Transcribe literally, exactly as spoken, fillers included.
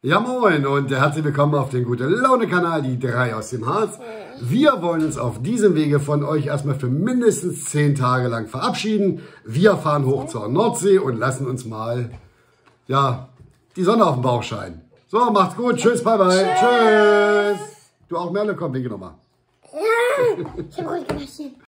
Ja moin und herzlich willkommen auf den Gute-Laune-Kanal, die drei aus dem Harz. Wir wollen uns auf diesem Wege von euch erstmal für mindestens zehn Tage lang verabschieden. Wir fahren hoch zur Nordsee und lassen uns mal, ja, die Sonne auf den Bauch scheinen. So, macht's gut, tschüss, bye bye, tschüss. tschüss. Du auch, Merle, komm, winke nochmal. Ja, ich hab ruhig gemacht.